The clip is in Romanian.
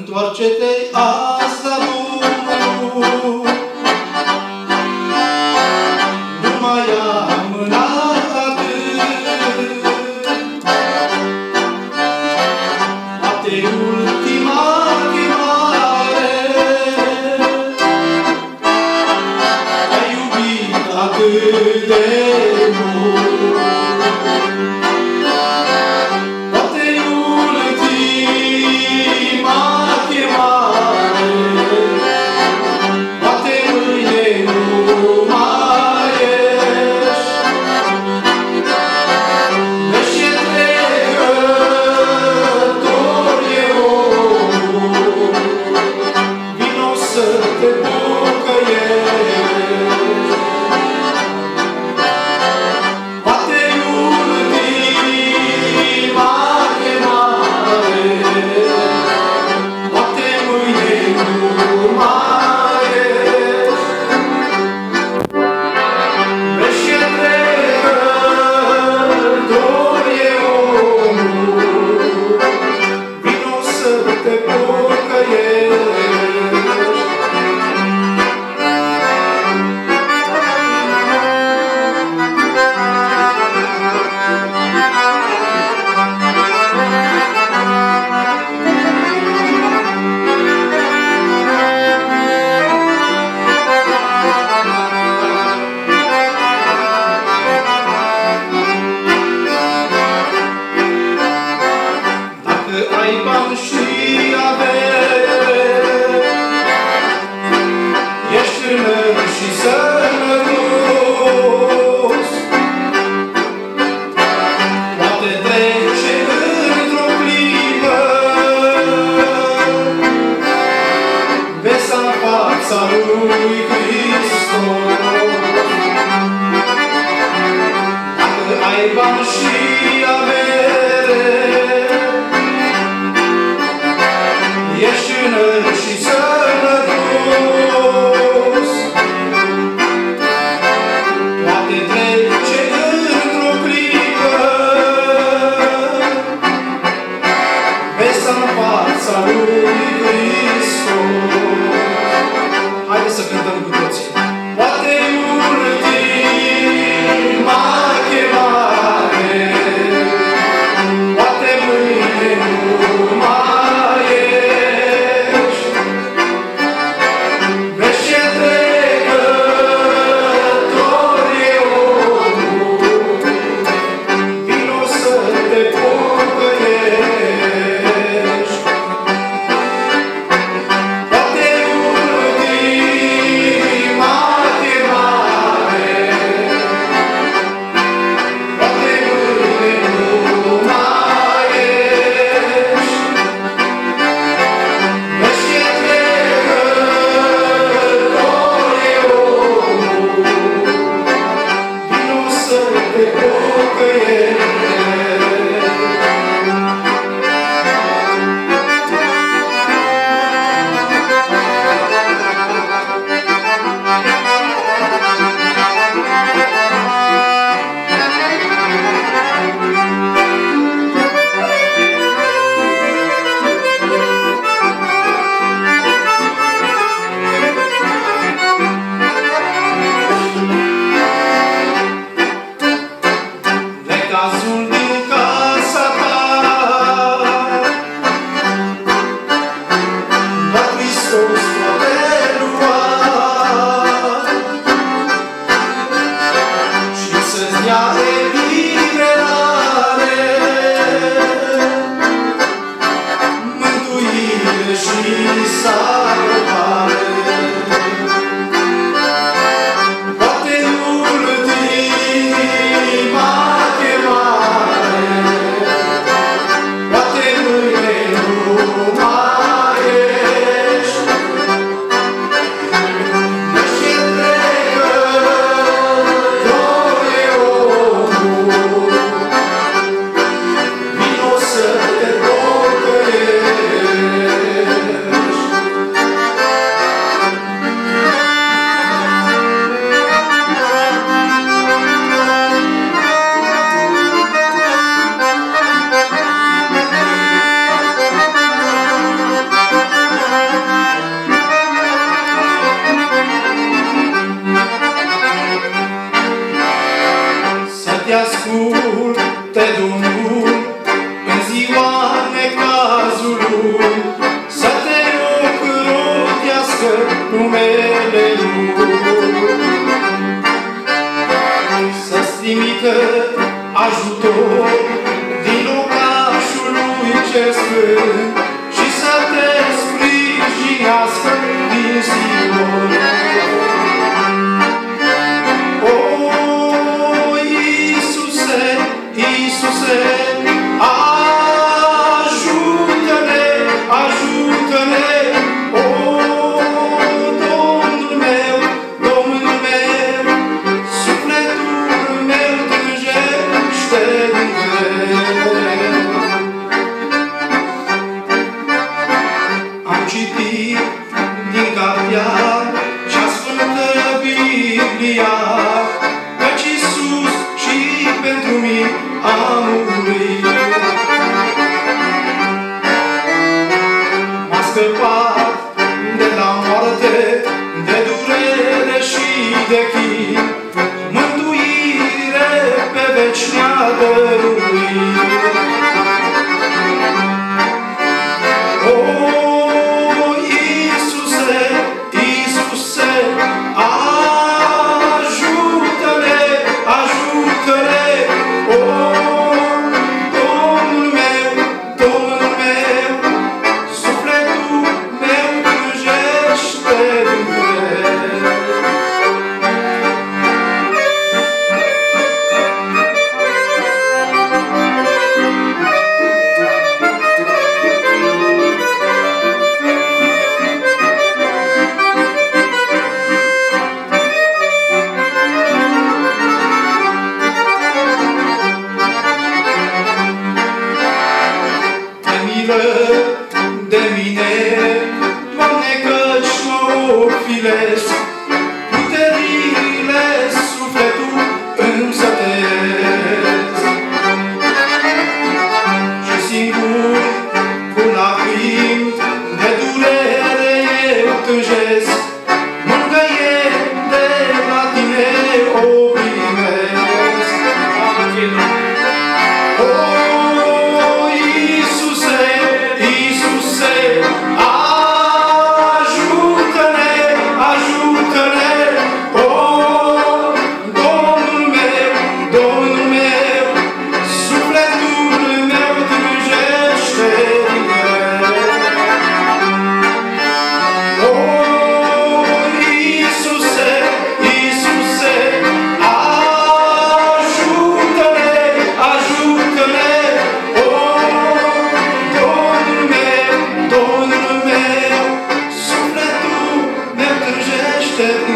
Întoarce-te azi la Domnul, nu mai amâna atât. Poate ultima chemare, te-ai iubit atât de mult. Poate ultima chemare, poate mâine nu mai ești. Vezi ce trecător e omul, Cel Sfânt și să te sprijinească din Sion. O, Iisuse, Iisuse, ajută-ne, ajută-ne, o, Domnul meu, Domnul meu, sufletul meu tânjește din greu. Am citit din cartea cea sfântă Biblia, căci Iisus și pentru mine a murit. M-a scăpat de la moarte, de durere și de chin, mântuire pe veci ne-a dăruit. O, Iisuse, Iisuse, ajută-ne, ajută-ne, o, Domnul meu, Domnul meu, sufletul meu tânjește din greu. De mine, Doamne, căci mă ofilesc, puterile sufletul îmi sătesc. Și singur, cu lacrimi de durere eu tânjesc, mângâie de la tine o primesc. O, Iisuse, Iisuse, ajută-ne, ajută-ne, o, Domnul meu, Domnul meu, sufletul meu tânjește din greu. O, Iisuse, Iisuse, ajută-ne, ajută-ne, o, Domnul meu, Domnul meu, sufletul meu tânjește din